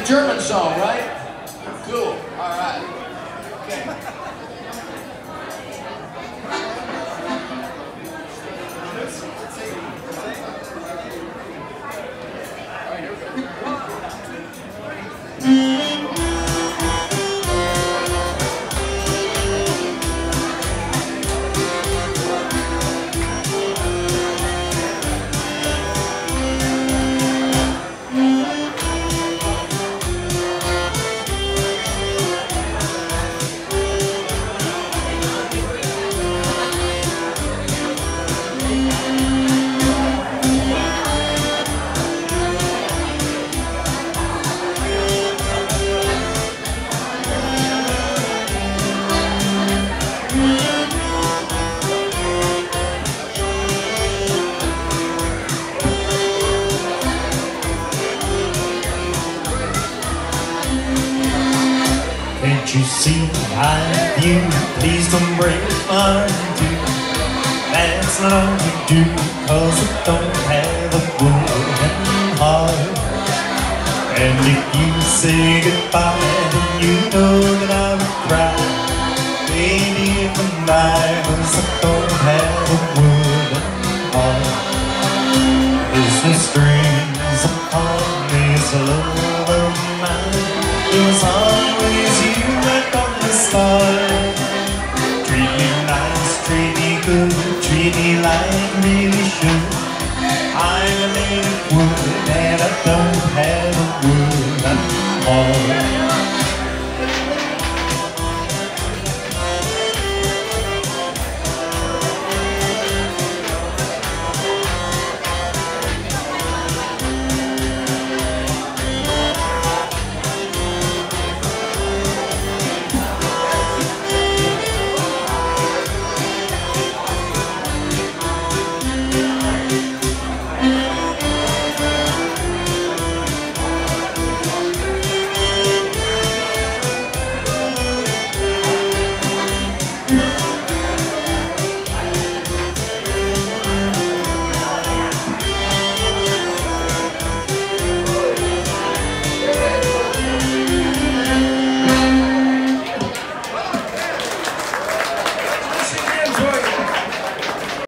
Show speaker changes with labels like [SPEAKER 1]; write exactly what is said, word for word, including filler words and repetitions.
[SPEAKER 1] a German song, right? Cool. All right. Okay. All right, here we go.
[SPEAKER 2] Can't you see I love you? Please don't break my too. That's not all you do, cause I don't have a wooden heart. And if you say goodbye, then you know that I would cry. Baby, if I'm lying, cause I don't have a wooden heart. Is the strings upon this love of mine? It was always you right from the start. Treat me nice, treat me good, treat me like really should. I'm a native wood and I don't have a wooden heart.